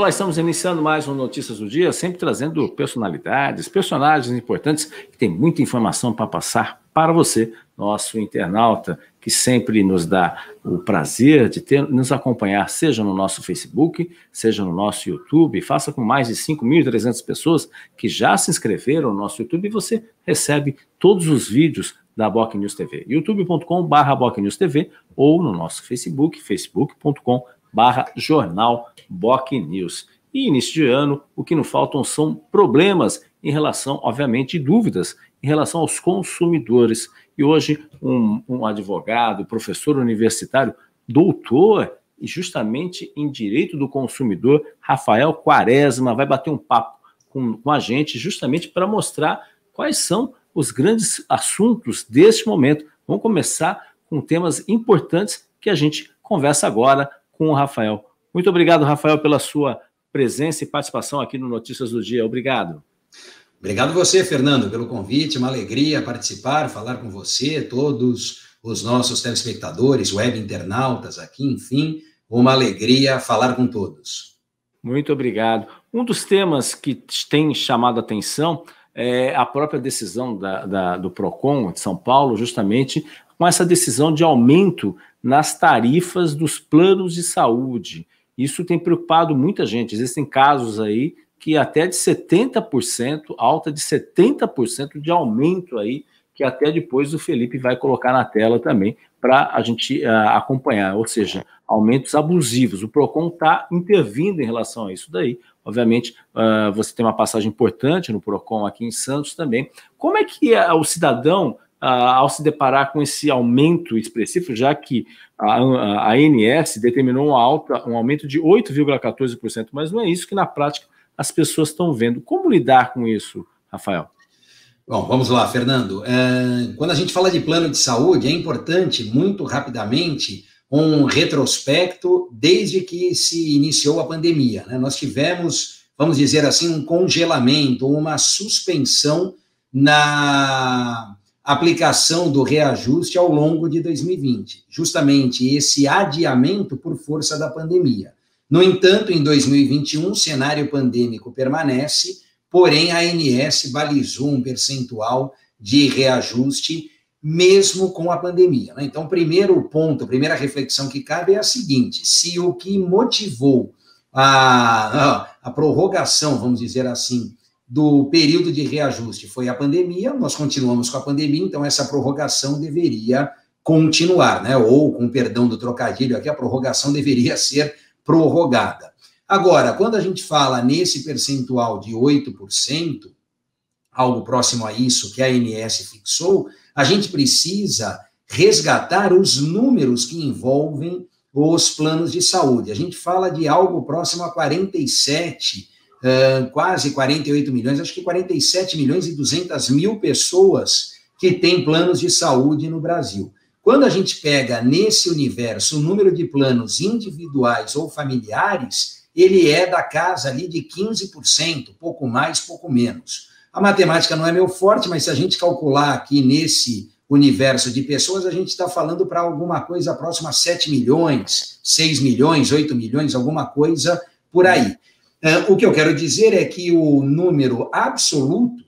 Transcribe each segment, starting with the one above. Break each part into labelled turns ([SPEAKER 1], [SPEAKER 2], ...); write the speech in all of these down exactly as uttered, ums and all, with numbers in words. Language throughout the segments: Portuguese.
[SPEAKER 1] nós estamos iniciando mais um Notícias do Dia, sempre trazendo personalidades, personagens importantes que têm muita informação para passar para você, nosso internauta, que sempre nos dá o prazer de ter, nos acompanhar, seja no nosso Facebook, seja no nosso YouTube. Faça com mais de cinco mil e trezentas pessoas que já se inscreveram no nosso YouTube e você recebe todos os vídeos da Boc News T V, youtube ponto com barra Boc News T V, ou no nosso Facebook, facebook ponto com barra Jornal Boc News. E início de ano, o que não faltam são problemas em relação, obviamente, e dúvidas em relação aos consumidores. E hoje, um, um advogado, professor universitário, doutor, e justamente em Direito do Consumidor, Rafael Quaresma, vai bater um papo com, com a gente, justamente para mostrar quais são os grandes assuntos deste momento. Vamos começar com temas importantes que a gente conversa agora com o Rafael. Muito obrigado, Rafael, pela sua presença e participação aqui no Notícias do Dia. Obrigado.
[SPEAKER 2] Obrigado você, Fernando, pelo convite. Uma alegria participar, falar com você, todos os nossos telespectadores, web internautas aqui, enfim, uma alegria falar com todos.
[SPEAKER 1] Muito obrigado. Um dos temas que tem chamado a atenção é a própria decisão da, da, do PROCON de São Paulo, justamente com essa decisão de aumento nas tarifas dos planos de saúde. Isso tem preocupado muita gente. Existem casos aí que até de setenta por cento, alta de setenta por cento de aumento aí, que até depois o Felipe vai colocar na tela também para a gente uh, acompanhar, ou seja, aumentos abusivos. O PROCON está intervindo em relação a isso daí. Obviamente, uh, você tem uma passagem importante no PROCON aqui em Santos também. Como é que é o cidadão, uh, ao se deparar com esse aumento expressivo, já que a, a, a ANS determinou uma alta, um aumento de oito vírgula quatorze por cento, mas não é isso que na prática as pessoas estão vendo. Como lidar com isso, Rafael?
[SPEAKER 2] Bom, vamos lá, Fernando. É, quando a gente fala de plano de saúde, é importante, muito rapidamente, um retrospecto desde que se iniciou a pandemia, né? Nós tivemos, vamos dizer assim, um congelamento, uma suspensão na aplicação do reajuste ao longo de dois mil e vinte. Justamente esse adiamento por força da pandemia. No entanto, em dois mil e vinte e um, o cenário pandêmico permanece, porém a ANS balizou um percentual de reajuste mesmo com a pandemia, né? Então, o primeiro ponto, a primeira reflexão que cabe é a seguinte: se o que motivou a, a prorrogação, vamos dizer assim, do período de reajuste foi a pandemia, nós continuamos com a pandemia, então essa prorrogação deveria continuar, né? Ou, com perdão do trocadilho aqui, a prorrogação deveria ser prorrogada. Agora, quando a gente fala nesse percentual de oito por cento, algo próximo a isso que a ANS fixou, a gente precisa resgatar os números que envolvem os planos de saúde. A gente fala de algo próximo a quarenta e sete, uh, quase quarenta e oito milhões, acho que quarenta e sete milhões e duzentas mil pessoas que têm planos de saúde no Brasil. Quando a gente pega nesse universo o número de planos individuais ou familiares, ele é da casa ali de quinze por cento, pouco mais, pouco menos. A matemática não é meu forte, mas se a gente calcular aqui nesse universo de pessoas, a gente está falando para alguma coisa próxima a sete milhões, seis milhões, oito milhões, alguma coisa por aí. O que eu quero dizer é que o número absoluto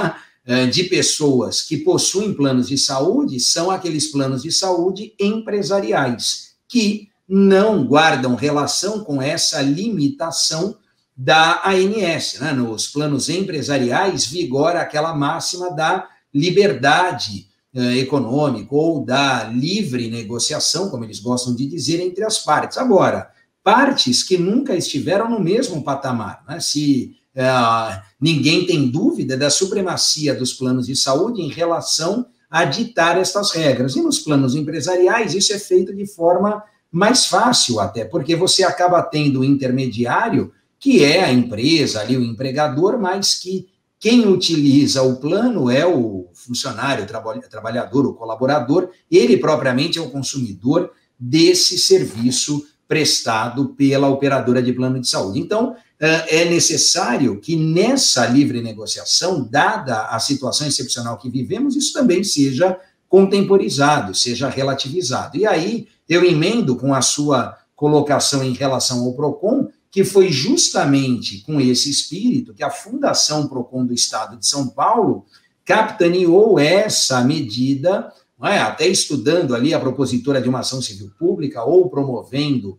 [SPEAKER 2] de pessoas que possuem planos de saúde são aqueles planos de saúde empresariais, que não guardam relação com essa limitação da ANS, né? Nos planos empresariais vigora aquela máxima da liberdade eh, econômica ou da livre negociação, como eles gostam de dizer, entre as partes. Agora, partes que nunca estiveram no mesmo patamar, né? Se eh, ninguém tem dúvida da supremacia dos planos de saúde em relação a ditar estas regras. E nos planos empresariais isso é feito de forma mais fácil até, porque você acaba tendo um intermediário que é a empresa, ali o empregador, mas que quem utiliza o plano é o funcionário, o trabalhador, o colaborador, ele propriamente é o consumidor desse serviço prestado pela operadora de plano de saúde. Então, é necessário que nessa livre negociação, dada a situação excepcional que vivemos, isso também seja contemporizado, seja relativizado. E aí, eu emendo com a sua colocação em relação ao PROCON, que foi justamente com esse espírito que a Fundação Procon do Estado de São Paulo capitaneou essa medida, não é? Até estudando ali a propositura de uma ação civil pública ou promovendo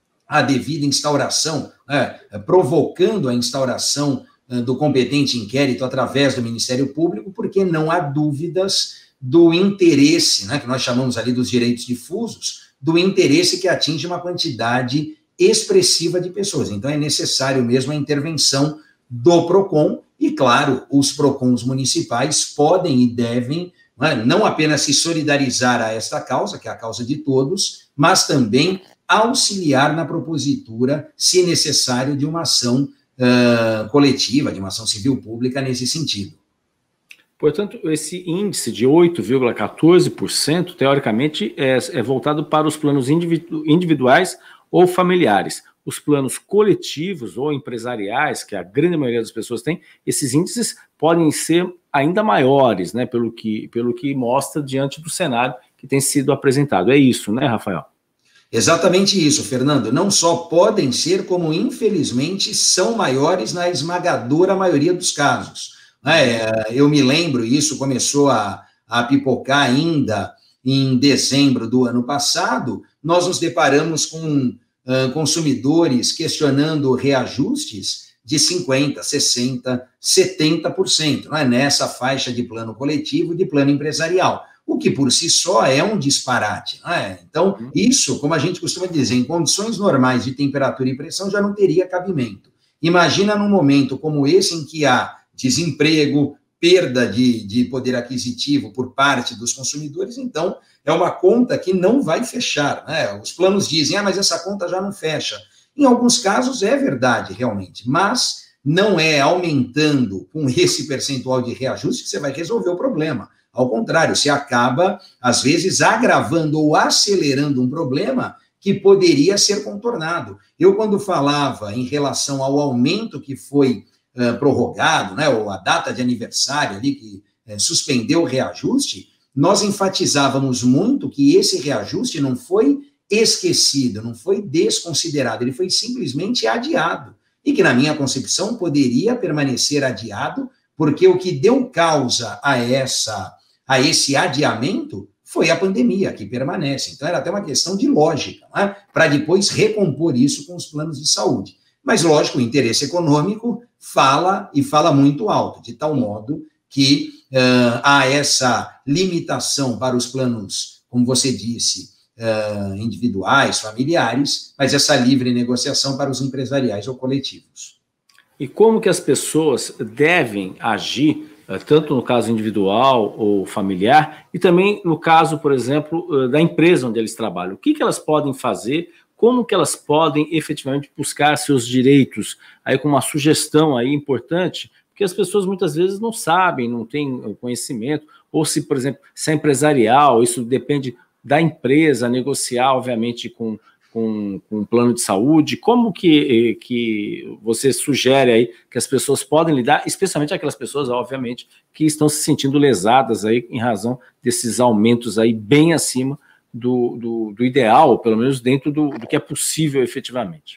[SPEAKER 2] a devida instauração, é, provocando a instauração do competente inquérito através do Ministério Público, porque não há dúvidas do interesse, né, que nós chamamos ali dos direitos difusos, do interesse que atinge uma quantidade expressiva de pessoas. Então, é necessário mesmo a intervenção do PROCON, e, claro, os PROCONs municipais podem e devem, não é, não apenas se solidarizar a esta causa, que é a causa de todos, mas também auxiliar na propositura, se necessário, de uma ação uh, coletiva, de uma ação civil pública nesse sentido.
[SPEAKER 1] Portanto, esse índice de oito vírgula quatorze por cento, teoricamente, é, é voltado para os planos individu individuais ou familiares. Os planos coletivos ou empresariais, que a grande maioria das pessoas tem, esses índices podem ser ainda maiores, né, pelo que, pelo que mostra diante do cenário que tem sido apresentado. É isso, né, Rafael?
[SPEAKER 2] Exatamente isso, Fernando. Não só podem ser, como infelizmente são maiores na esmagadora maioria dos casos. É, eu me lembro, isso começou a, a pipocar ainda em dezembro do ano passado, nós nos deparamos com uh, consumidores questionando reajustes de cinquenta por cento, sessenta por cento, setenta por cento, não é? Nessa faixa de plano coletivo e de plano empresarial, o que por si só é um disparate. Não é? Então, isso, como a gente costuma dizer, em condições normais de temperatura e pressão já não teria cabimento. Imagina num momento como esse em que há desemprego, perda de, de poder aquisitivo por parte dos consumidores, então é uma conta que não vai fechar, né? Os planos dizem, ah, mas essa conta já não fecha. Em alguns casos é verdade, realmente, mas não é aumentando com esse percentual de reajuste que você vai resolver o problema. Ao contrário, você acaba, às vezes, agravando ou acelerando um problema que poderia ser contornado. Eu, quando falava em relação ao aumento que foi Uh, prorrogado, né, ou a data de aniversário ali que uh, suspendeu o reajuste, nós enfatizávamos muito que esse reajuste não foi esquecido, não foi desconsiderado, ele foi simplesmente adiado, e que na minha concepção poderia permanecer adiado, porque o que deu causa a, essa, a esse adiamento foi a pandemia, que permanece. Então era até uma questão de lógica, né, para depois recompor isso com os planos de saúde. Mas, lógico, o interesse econômico fala e fala muito alto, de tal modo que uh, há essa limitação para os planos, como você disse, uh, individuais, familiares, mas essa livre negociação para os empresariais ou coletivos.
[SPEAKER 1] E como que as pessoas devem agir, uh, tanto no caso individual ou familiar, e também no caso, por exemplo, uh, da empresa onde eles trabalham? O que que elas podem fazer? Como que elas podem efetivamente buscar seus direitos, aí com uma sugestão aí importante, porque as pessoas muitas vezes não sabem, não têm conhecimento, ou se, por exemplo, se é empresarial, isso depende da empresa negociar, obviamente, com, com, com um plano de saúde, como que, que você sugere aí que as pessoas podem lidar, especialmente aquelas pessoas, obviamente, que estão se sentindo lesadas aí em razão desses aumentos aí bem acima Do, do, do ideal, pelo menos dentro do, do que é possível efetivamente.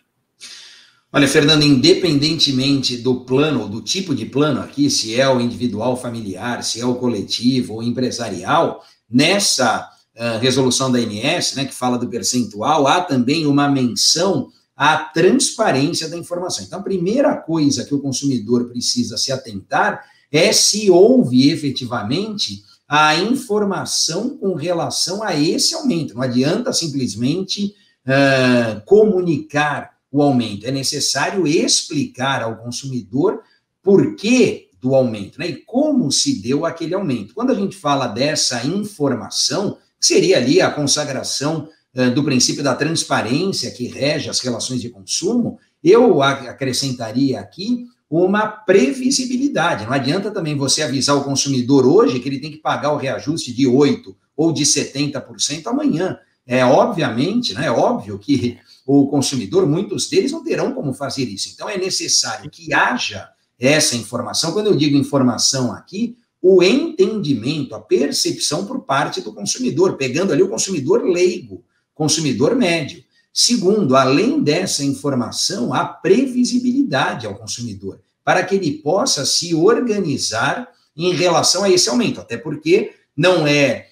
[SPEAKER 2] Olha, Fernando, independentemente do plano, do tipo de plano aqui, se é o individual familiar, se é o coletivo ou empresarial, nessa uh, resolução da A N S, né, que fala do percentual, há também uma menção à transparência da informação. Então, a primeira coisa que o consumidor precisa se atentar é se houve efetivamente a informação com relação a esse aumento. Não adianta simplesmente uh, comunicar o aumento, é necessário explicar ao consumidor por que do aumento, né, e como se deu aquele aumento. Quando a gente fala dessa informação, que seria ali a consagração uh, do princípio da transparência que rege as relações de consumo, eu acrescentaria aqui uma previsibilidade. Não adianta também você avisar o consumidor hoje que ele tem que pagar o reajuste de oito por cento ou de setenta por cento amanhã. É obviamente, né, é óbvio que o consumidor, muitos deles não terão como fazer isso. Então é necessário que haja essa informação. Quando eu digo informação aqui, o entendimento, a percepção por parte do consumidor, pegando ali o consumidor leigo, consumidor médio. Segundo, além dessa informação, a previsibilidade ao consumidor, para que ele possa se organizar em relação a esse aumento, até porque não é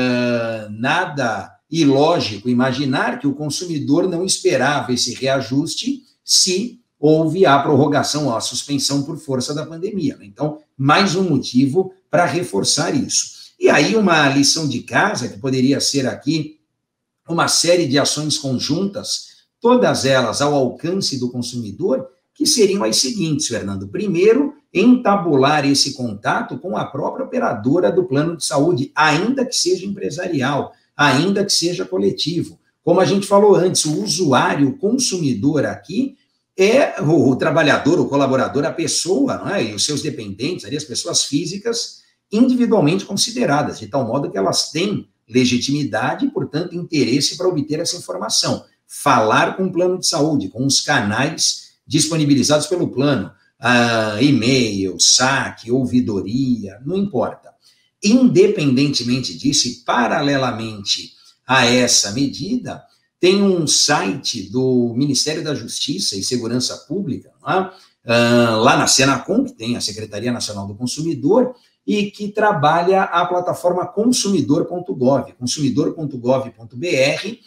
[SPEAKER 2] uh, nada ilógico imaginar que o consumidor não esperava esse reajuste se houve a prorrogação, a suspensão por força da pandemia. Então, mais um motivo para reforçar isso. E aí uma lição de casa, que poderia ser aqui uma série de ações conjuntas, todas elas ao alcance do consumidor, que seriam as seguintes, Fernando. Primeiro, entabular esse contato com a própria operadora do plano de saúde, ainda que seja empresarial, ainda que seja coletivo. Como a gente falou antes, o usuário, o consumidor aqui, é o, o trabalhador, o colaborador, a pessoa, não é? E os seus dependentes, ali, as pessoas físicas, individualmente consideradas, de tal modo que elas têm legitimidade e, portanto, interesse para obter essa informação. Falar com o plano de saúde, com os canais disponibilizados pelo plano, uh, e-mail, saque, ouvidoria, não importa. Independentemente disso, e paralelamente a essa medida, tem um site do Ministério da Justiça e Segurança Pública, lá, uh, lá na Senacom, que tem a Secretaria Nacional do Consumidor, e que trabalha a plataforma consumidor ponto gov, consumidor ponto gov ponto br.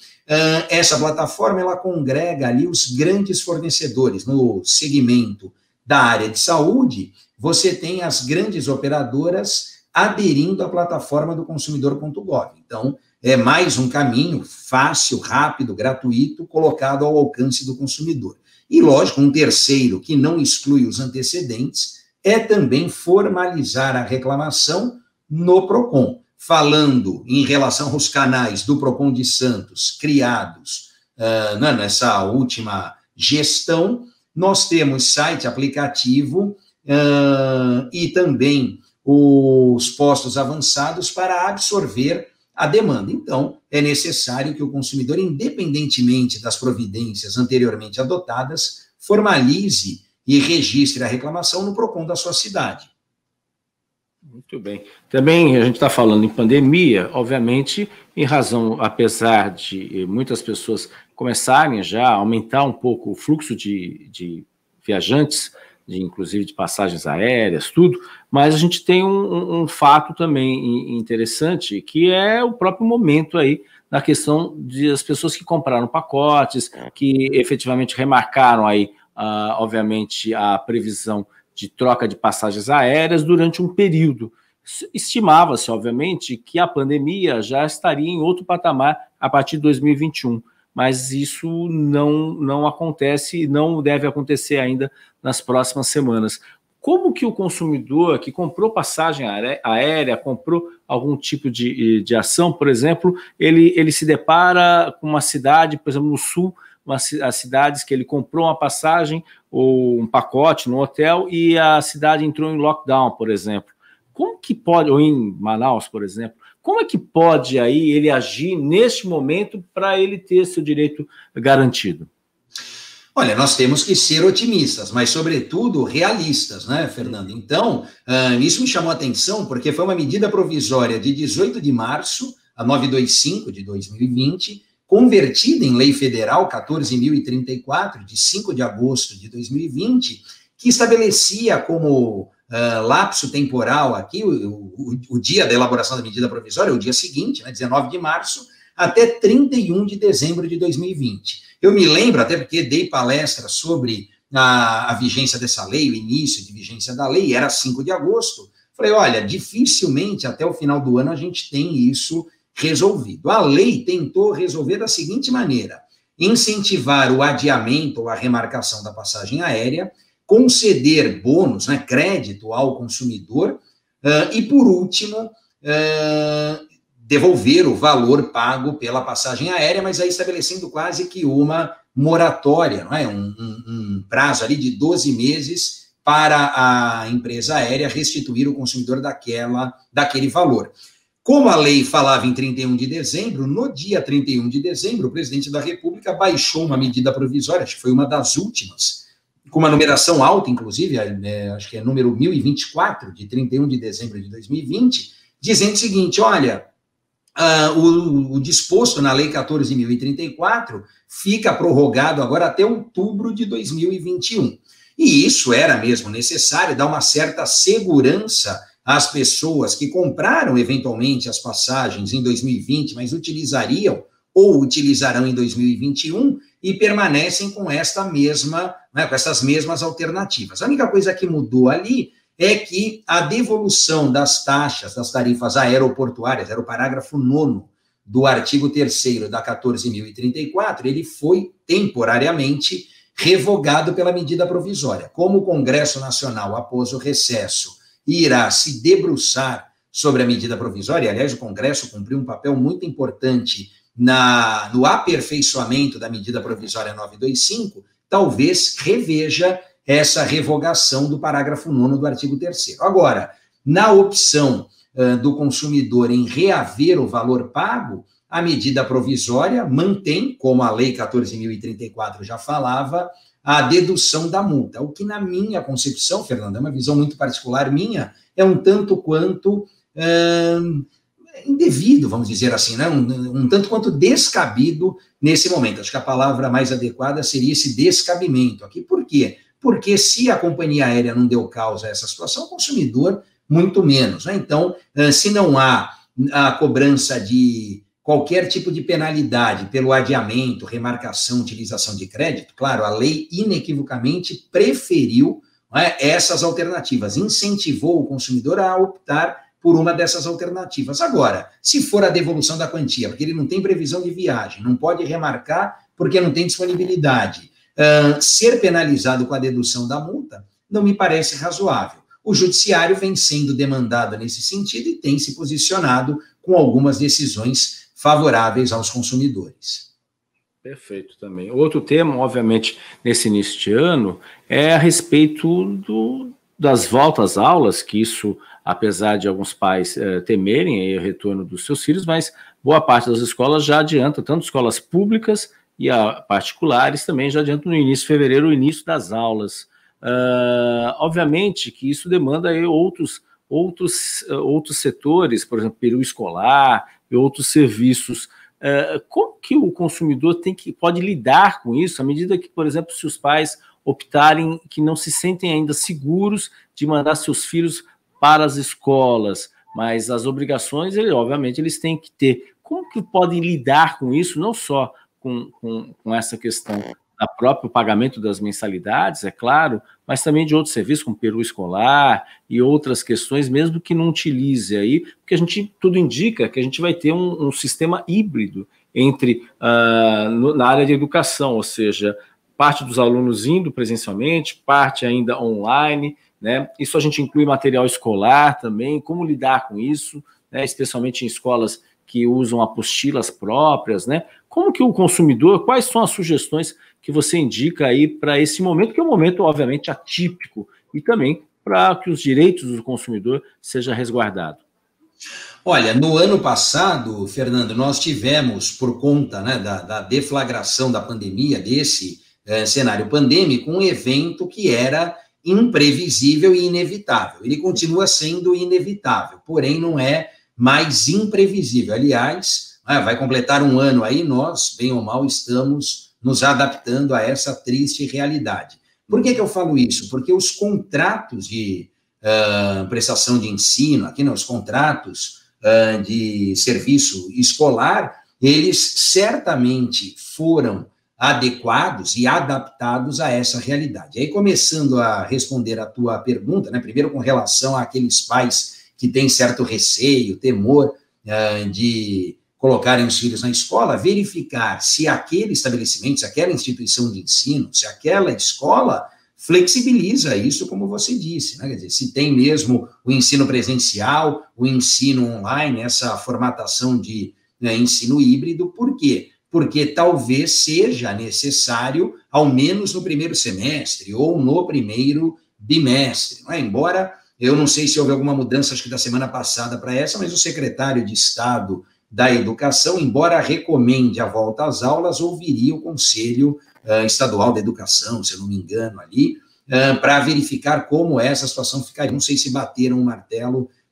[SPEAKER 2] Uh, essa plataforma, ela congrega ali os grandes fornecedores. No segmento da área de saúde, você tem as grandes operadoras aderindo à plataforma do consumidor ponto gov. Então, é mais um caminho fácil, rápido, gratuito, colocado ao alcance do consumidor. E, lógico, um terceiro, que não exclui os antecedentes, é também formalizar a reclamação no PROCON, falando em relação aos canais do PROCON de Santos, criados uh, nessa última gestão. Nós temos site, aplicativo uh, e também os postos avançados para absorver a demanda. Então, é necessário que o consumidor, independentemente das providências anteriormente adotadas, formalize e registre a reclamação no PROCON da sua cidade.
[SPEAKER 1] Muito bem. Também a gente está falando em pandemia, obviamente, em razão, apesar de muitas pessoas começarem já a aumentar um pouco o fluxo de, de viajantes, de, inclusive de passagens aéreas, tudo, mas a gente tem um, um fato também interessante, que é o próprio momento aí na questão das pessoas que compraram pacotes, que efetivamente remarcaram aí, uh, obviamente, a previsão de troca de passagens aéreas durante um período. Estimava-se, obviamente, que a pandemia já estaria em outro patamar a partir de dois mil e vinte e um, mas isso não, não acontece e não deve acontecer ainda nas próximas semanas. Como que o consumidor que comprou passagem aérea, comprou algum tipo de, de ação, por exemplo, ele, ele se depara com uma cidade, por exemplo, no sul, as cidades que ele comprou uma passagem ou um pacote no hotel e a cidade entrou em lockdown, por exemplo. Como que pode, ou em Manaus, por exemplo, como é que pode aí ele agir neste momento para ele ter seu direito garantido?
[SPEAKER 2] Olha, nós temos que ser otimistas, mas, sobretudo, realistas, né, Fernando? Então, uh, isso me chamou a atenção, porque foi uma medida provisória de dezoito de março, a novecentos e vinte e cinco de dois mil e vinte, convertida em lei federal quatorze mil e trinta e quatro, de cinco de agosto de dois mil e vinte, que estabelecia como uh, lapso temporal aqui, o, o, o dia da elaboração da medida provisória, o dia seguinte, né, dezenove de março, até trinta e um de dezembro de dois mil e vinte. Eu me lembro, até porque dei palestra sobre a, a vigência dessa lei, o início de vigência da lei, era cinco de agosto. Falei, olha, dificilmente até o final do ano a gente tem isso resolvido. A lei tentou resolver da seguinte maneira: incentivar o adiamento ou a remarcação da passagem aérea, conceder bônus, né, crédito ao consumidor, uh, e, por último, uh, devolver o valor pago pela passagem aérea, mas aí estabelecendo quase que uma moratória, não é? um, um, um prazo ali de doze meses para a empresa aérea restituir o consumidor daquela, daquele valor. Como a lei falava em trinta e um de dezembro, no dia trinta e um de dezembro, o presidente da República baixou uma medida provisória, acho que foi uma das últimas, com uma numeração alta, inclusive, é, acho que é número mil e vinte e quatro, de trinta e um de dezembro de dois mil e vinte, dizendo o seguinte: olha, uh, o, o disposto na Lei quatorze mil e trinta e quatro fica prorrogado agora até outubro de dois mil e vinte e um. E isso era mesmo necessário, dar uma certa segurança às pessoas que compraram eventualmente as passagens em dois mil e vinte, mas utilizariam ou utilizarão em dois mil e vinte e um e permanecem com esta mesma, né, com essas mesmas alternativas. A única coisa que mudou ali é que a devolução das taxas, das tarifas aeroportuárias, era o parágrafo nono do artigo terceiro da quatorze mil e trinta e quatro, ele foi temporariamente revogado pela medida provisória. Como o Congresso Nacional, após o recesso, irá se debruçar sobre a medida provisória, e, aliás, o Congresso cumpriu um papel muito importante na, no aperfeiçoamento da medida provisória novecentos e vinte e cinco, talvez reveja essa revogação do parágrafo nono do artigo terceiro. Agora, na opção uh, do consumidor em reaver o valor pago, a medida provisória mantém, como a Lei quatorze mil e trinta e quatro já falava, a dedução da multa, o que na minha concepção, Fernando, é uma visão muito particular minha, é um tanto quanto hum, indevido, vamos dizer assim, né? um, um tanto quanto descabido nesse momento. Acho que a palavra mais adequada seria esse descabimento aqui. Por quê? Porque se a companhia aérea não deu causa a essa situação, o consumidor muito menos. Né? Então, se não há a cobrança de qualquer tipo de penalidade pelo adiamento, remarcação, utilização de crédito, claro, a lei inequivocamente preferiu, né, essas alternativas, incentivou o consumidor a optar por uma dessas alternativas. Agora, se for a devolução da quantia, porque ele não tem previsão de viagem, não pode remarcar porque não tem disponibilidade, uh, ser penalizado com a dedução da multa, não me parece razoável. O judiciário vem sendo demandado nesse sentido e tem se posicionado com algumas decisões favoráveis aos consumidores.
[SPEAKER 1] Perfeito também. Outro tema, obviamente, nesse início de ano, é a respeito do, das voltas às aulas, que isso, apesar de alguns pais eh, temerem aí o retorno dos seus filhos, mas boa parte das escolas já adianta, tanto escolas públicas e a particulares também já adiantam no início de fevereiro o início das aulas. Uh, obviamente que isso demanda aí outros, outros, uh, outros setores, por exemplo, período escolar e outros serviços. Uh, como que o consumidor tem que, pode lidar com isso, à medida que, por exemplo, se os pais optarem que não se sentem ainda seguros de mandar seus filhos para as escolas, mas as obrigações, ele, obviamente, eles têm que ter. Como que podem lidar com isso, não só com, com, com essa questão da próprio pagamento das mensalidades, é claro, mas também de outros serviços, como peru escolar e outras questões, mesmo que não utilize aí, porque a gente, tudo indica que a gente vai ter um, um sistema híbrido entre, uh, no, na área de educação, ou seja, parte dos alunos indo presencialmente, parte ainda online, né? Isso a gente inclui material escolar também, como lidar com isso, né? Especialmente em escolas que usam apostilas próprias, né? Como que o consumidor, quais são as sugestões que você indica aí para esse momento, que é um momento, obviamente, atípico, e também para que os direitos do consumidor sejam resguardados?
[SPEAKER 2] Olha, no ano passado, Fernando, nós tivemos, por conta, né, da, da deflagração da pandemia, desse eh, cenário pandêmico, um evento que era imprevisível e inevitável. Ele continua sendo inevitável, porém não é mais imprevisível. Aliás, vai completar um ano aí, nós, bem ou mal, estamos nos adaptando a essa triste realidade. Por que que eu falo isso? Porque os contratos de uh, prestação de ensino, aqui não, os contratos uh, de serviço escolar, eles certamente foram adequados e adaptados a essa realidade. Aí, começando a responder a tua pergunta, né, primeiro com relação àqueles pais que têm certo receio, temor uh, de colocarem os filhos na escola, verificar se aquele estabelecimento, se aquela instituição de ensino, se aquela escola flexibiliza isso, como você disse, né? Quer dizer, se tem mesmo o ensino presencial, o ensino online, essa formatação de, né, ensino híbrido. Por quê? Porque talvez seja necessário, ao menos no primeiro semestre ou no primeiro bimestre, não é? Embora, eu não sei se houve alguma mudança, acho que da semana passada para essa, mas o secretário de Estado da Educação, embora recomende a volta às aulas, ouviria o Conselho uh, Estadual da Educação, se eu não me engano, ali, uh, para verificar como essa situação ficaria. Não sei se bateram o martelo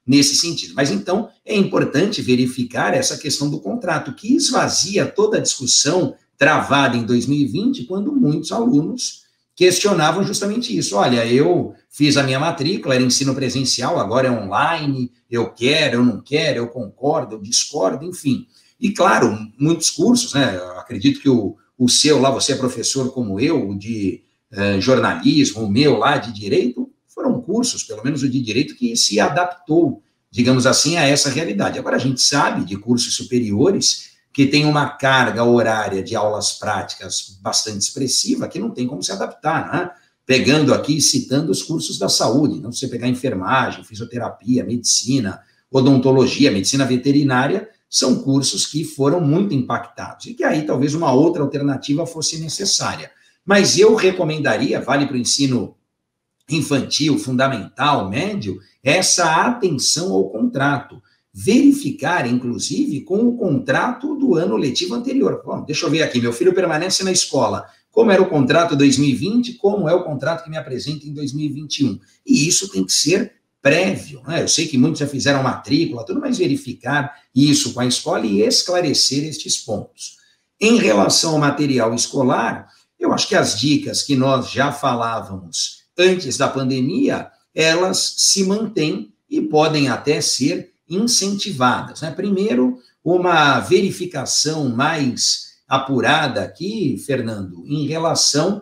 [SPEAKER 2] nesse sentido. Mas, então, é importante verificar essa questão do contrato, que esvazia toda a discussão travada em dois mil e vinte, quando muitos alunos questionavam justamente isso. Olha, eu fiz a minha matrícula, era ensino presencial, agora é online, eu quero, eu não quero, eu concordo, eu discordo, enfim. E, claro, muitos cursos, né? Eu acredito que o, o seu lá, você é professor como eu, de eh, jornalismo, o meu lá de direito, foram cursos, pelo menos o de direito, que se adaptou, digamos assim, a essa realidade. Agora, a gente sabe de cursos superiores que tem uma carga horária de aulas práticas bastante expressiva, que não tem como se adaptar, né? Pegando aqui, citando os cursos da saúde, então, se você pegar enfermagem, fisioterapia, medicina, odontologia, medicina veterinária, são cursos que foram muito impactados, e que aí talvez uma outra alternativa fosse necessária. Mas eu recomendaria, vale para o ensino infantil, fundamental, médio, essa atenção ao contrato. Verificar, inclusive, com o contrato do ano letivo anterior. Bom, deixa eu ver aqui, meu filho permanece na escola. Como era o contrato dois mil e vinte, como é o contrato que me apresenta em dois mil e vinte e um. E isso tem que ser prévio, né? Eu sei que muitos já fizeram matrícula, tudo, mas verificar isso com a escola e esclarecer estes pontos. Em relação ao material escolar, eu acho que as dicas que nós já falávamos antes da pandemia, elas se mantêm e podem até ser incentivadas, né? Primeiro, uma verificação mais apurada aqui, Fernando, em relação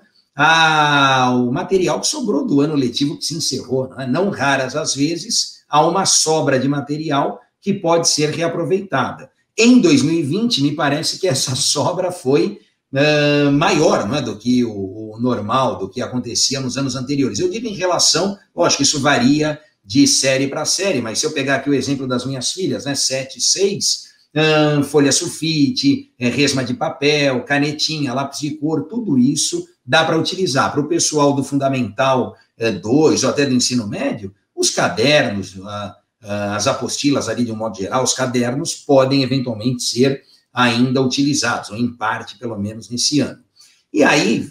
[SPEAKER 2] ao material que sobrou do ano letivo que se encerrou, né? Não raras as vezes, há uma sobra de material que pode ser reaproveitada. Em dois mil e vinte, me parece que essa sobra foi uh, maior, não é, do que o, o normal, do que acontecia nos anos anteriores. Eu digo em relação, lógico, isso varia de série para série, mas se eu pegar aqui o exemplo das minhas filhas, né, sete, seis, hum, folha sulfite, é, resma de papel, canetinha, lápis de cor, tudo isso dá para utilizar. Para o pessoal do Fundamental dois, ou até do ensino médio, os cadernos, a, a, as apostilas ali de um modo geral, os cadernos podem eventualmente ser ainda utilizados, ou em parte, pelo menos, nesse ano. E aí,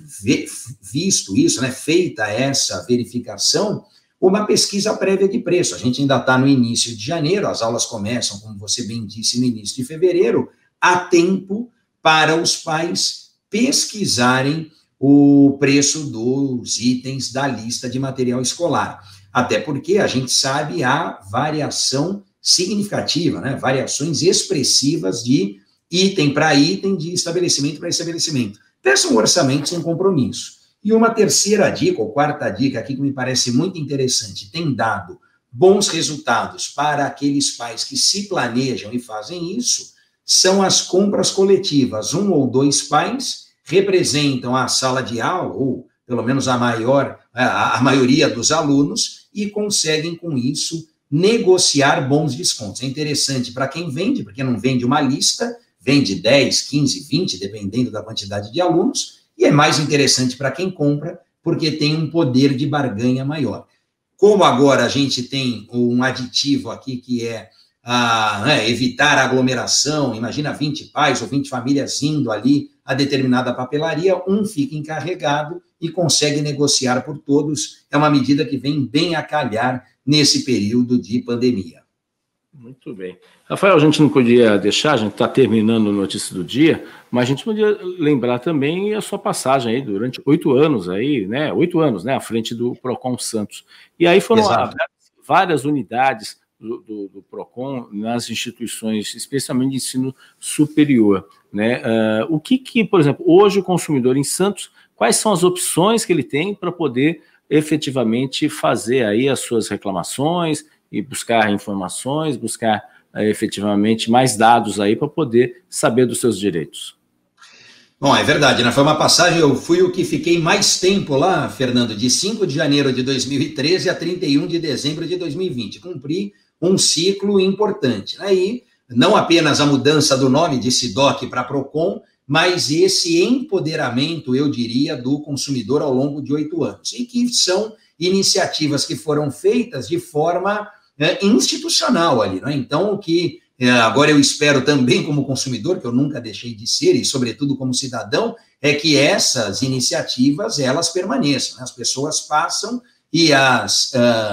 [SPEAKER 2] visto isso, né, feita essa verificação, uma pesquisa prévia de preço. A gente ainda está no início de janeiro, as aulas começam, como você bem disse, no início de fevereiro, há tempo para os pais pesquisarem o preço dos itens da lista de material escolar. Até porque a gente sabe a variação significativa, né? Variações expressivas de item para item, de estabelecimento para estabelecimento. Peça um orçamento sem compromisso. E uma terceira dica, ou quarta dica aqui, que me parece muito interessante, tem dado bons resultados para aqueles pais que se planejam e fazem isso, são as compras coletivas. Um ou dois pais representam a sala de aula, ou pelo menos a maior, a, a maioria dos alunos, e conseguem com isso negociar bons descontos. É interessante para quem vende, porque não vende uma lista, vende dez, quinze, vinte, dependendo da quantidade de alunos, e é mais interessante para quem compra, porque tem um poder de barganha maior. Como agora a gente tem um aditivo aqui que é a, né, evitar a aglomeração, imagina vinte pais ou vinte famílias indo ali a determinada papelaria, um fica encarregado e consegue negociar por todos. É uma medida que vem bem a calhar nesse período de pandemia.
[SPEAKER 1] Muito bem. Rafael, a gente não podia deixar, a gente está terminando a notícia do dia, mas a gente podia lembrar também a sua passagem aí durante oito anos aí, né? Oito anos, né? À frente do Procon Santos. E aí foram Exato. várias unidades do, do, do Procon nas instituições, especialmente de ensino superior, né? Uh, o que que, por exemplo, hoje o consumidor em Santos, quais são as opções que ele tem para poder efetivamente fazer aí as suas reclamações e buscar informações, buscar uh, efetivamente mais dados aí para poder saber dos seus direitos?
[SPEAKER 2] Bom, é verdade, né? Foi uma passagem, eu fui o que fiquei mais tempo lá, Fernando, de cinco de janeiro de dois mil e treze a trinta e um de dezembro de dois mil e vinte. Cumpri um ciclo importante. Aí, não apenas a mudança do nome de SIDOC para Procon, mas esse empoderamento, eu diria, do consumidor ao longo de oito anos. E que são iniciativas que foram feitas de forma é, institucional ali, não é? Então, o que é, agora eu espero também como consumidor, que eu nunca deixei de ser, e sobretudo como cidadão, é que essas iniciativas, elas permaneçam, né? As pessoas passam e as uh,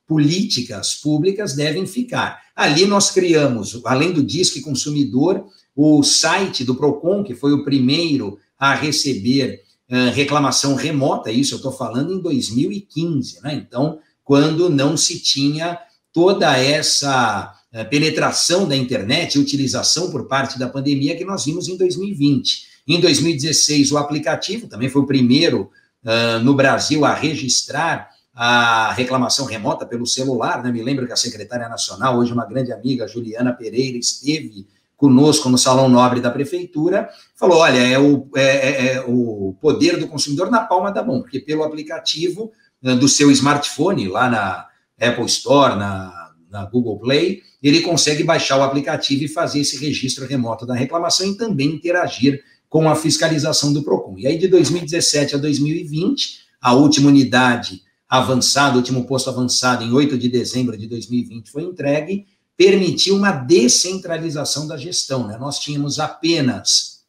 [SPEAKER 2] políticas públicas devem ficar. Ali nós criamos, além do Disque Consumidor, o site do PROCON, que foi o primeiro a receber uh, reclamação remota, isso eu estou falando em dois mil e quinze, né? Então, quando não se tinha toda essa uh, penetração da internet e utilização por parte da pandemia que nós vimos em dois mil e vinte. Em dois mil e dezesseis, o aplicativo também foi o primeiro uh, no Brasil a registrar a reclamação remota pelo celular, né? Me lembro que a secretária nacional, hoje uma grande amiga, Juliana Pereira, esteve conosco no Salão Nobre da Prefeitura, falou, olha, é o, é, é, é o poder do consumidor na palma da mão, porque pelo aplicativo do seu smartphone, lá na Apple Store, na, na Google Play, ele consegue baixar o aplicativo e fazer esse registro remoto da reclamação e também interagir com a fiscalização do PROCON. E aí, de dois mil e dezessete a dois mil e vinte, a última unidade avançada, o último posto avançado, em oito de dezembro de dois mil e vinte, foi entregue, permitiu uma descentralização da gestão, né? Nós tínhamos apenas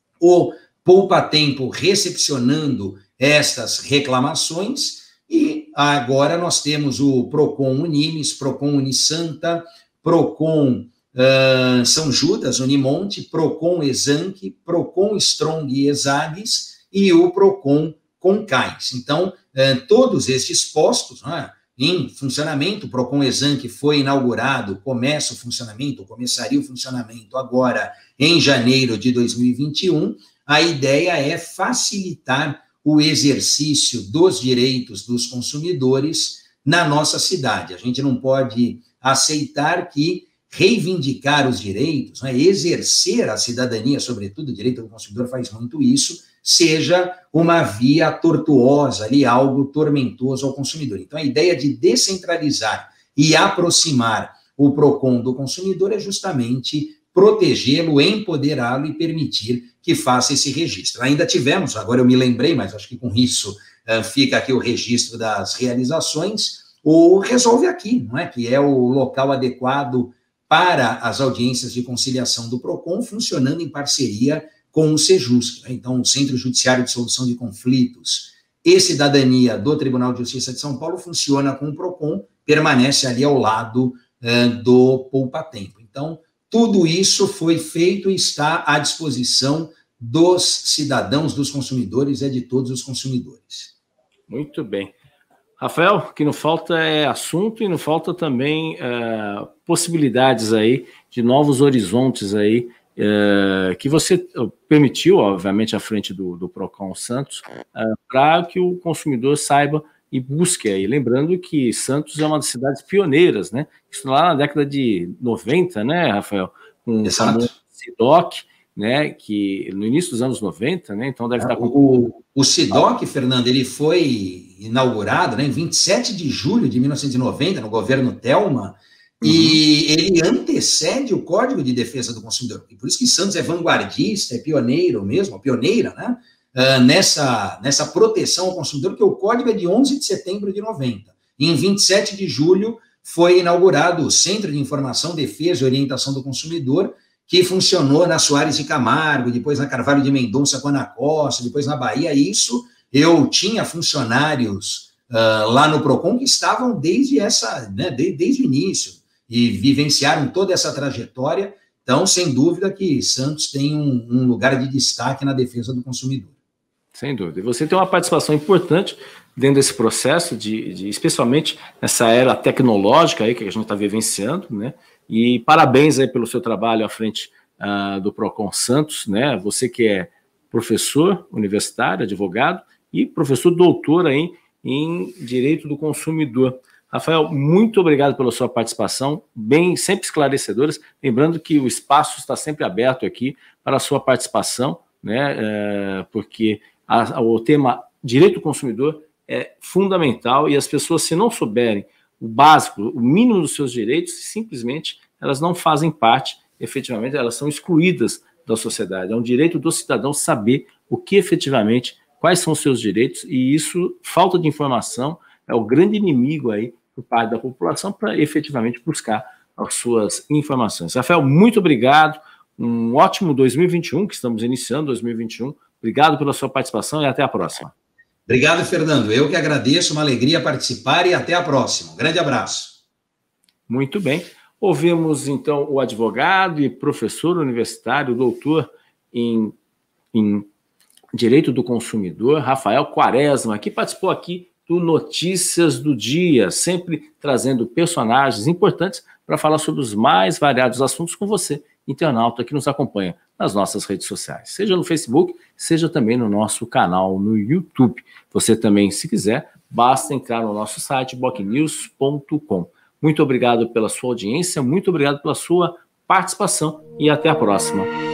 [SPEAKER 2] o poupa-tempo recepcionando estas reclamações e agora nós temos o PROCON Unimes, PROCON Unisanta, PROCON uh, São Judas, Unimonte, PROCON Exanc, PROCON Strong e Exagues e o PROCON Concais. Então, uh, todos estes postos, né, em funcionamento, o PROCON Exanc foi inaugurado, começa o funcionamento, começaria o funcionamento agora em janeiro de dois mil e vinte e um, a ideia é facilitar o exercício dos direitos dos consumidores na nossa cidade. A gente não pode aceitar que reivindicar os direitos, né, exercer a cidadania, sobretudo o direito do consumidor faz muito isso, seja uma via tortuosa ali, algo tormentoso ao consumidor. Então, a ideia de descentralizar e aproximar o PROCON do consumidor é justamente protegê-lo, empoderá-lo e permitir que faça esse registro. Ainda tivemos, agora eu me lembrei, mas acho que com isso uh, fica aqui o registro das realizações, o Resolve Aqui, não é? Que é o local adequado para as audiências de conciliação do PROCON, funcionando em parceria com o Sejusc, né? Então, o Centro Judiciário de Solução de Conflitos e Cidadania do Tribunal de Justiça de São Paulo funciona com o PROCON, permanece ali ao lado uh, do poupa-tempo. Então, tudo isso foi feito e está à disposição dos cidadãos, dos consumidores e de todos os consumidores.
[SPEAKER 1] Muito bem. Rafael, o que não falta é assunto e não falta também uh, possibilidades aí de novos horizontes aí, Uh, que você permitiu, obviamente, à frente do, do PROCON Santos, uh, para que o consumidor saiba e busque aí. Lembrando que Santos é uma das cidades pioneiras, né? Isso lá na década de noventa, né, Rafael? Com o famoso SIDOC, né? Que no início dos anos noventa, né? Então deve estar com...
[SPEAKER 2] O, o SIDOC, Fernando, ele foi inaugurado, né, em vinte e sete de julho de mil novecentos e noventa, no governo Telma. E uhum. ele antecede o Código de Defesa do Consumidor. E por isso que Santos é vanguardista, é pioneiro mesmo, pioneira, né? Uh, nessa, nessa proteção ao consumidor, porque o Código é de onze de setembro de noventa. E em vinte e sete de julho foi inaugurado o Centro de Informação, Defesa e Orientação do Consumidor, que funcionou na Soares de Camargo, depois na Carvalho de Mendonça com Ana Costa, depois na Bahia. Isso eu tinha funcionários uh, lá no PROCON que estavam desde, essa, né, de, desde o início, e vivenciaram toda essa trajetória. Então, sem dúvida que Santos tem um, um lugar de destaque na defesa do consumidor.
[SPEAKER 1] Sem dúvida. E você tem uma participação importante dentro desse processo, de, de, especialmente nessa era tecnológica aí que a gente está vivenciando, né? E parabéns aí pelo seu trabalho à frente uh, do PROCON Santos, né? Você que é professor universitário, advogado e professor doutor aí em Direito do Consumidor. Rafael, muito obrigado pela sua participação, bem, sempre esclarecedoras. Lembrando que o espaço está sempre aberto aqui para a sua participação, né? É, porque a, o tema direito do consumidor é fundamental e as pessoas, se não souberem o básico, o mínimo dos seus direitos, simplesmente elas não fazem parte, efetivamente, elas são excluídas da sociedade. É um direito do cidadão saber o que efetivamente, quais são os seus direitos, e isso, falta de informação, é o grande inimigo aí por parte da população para efetivamente buscar as suas informações. Rafael, muito obrigado, um ótimo dois mil e vinte e um, que estamos iniciando dois mil e vinte e um, obrigado pela sua participação e até a próxima.
[SPEAKER 2] Obrigado, Fernando. Eu que agradeço, uma alegria participar e até a próxima. Um grande abraço.
[SPEAKER 1] Muito bem. Ouvimos, então, o advogado e professor universitário, doutor em, em Direito do Consumidor, Rafael Quaresma, que participou aqui do Notícias do Dia, sempre trazendo personagens importantes para falar sobre os mais variados assuntos com você, internauta que nos acompanha nas nossas redes sociais, seja no Facebook, seja também no nosso canal no YouTube. Você também, se quiser, basta entrar no nosso site, boc news ponto com. Muito obrigado pela sua audiência, muito obrigado pela sua participação e até a próxima.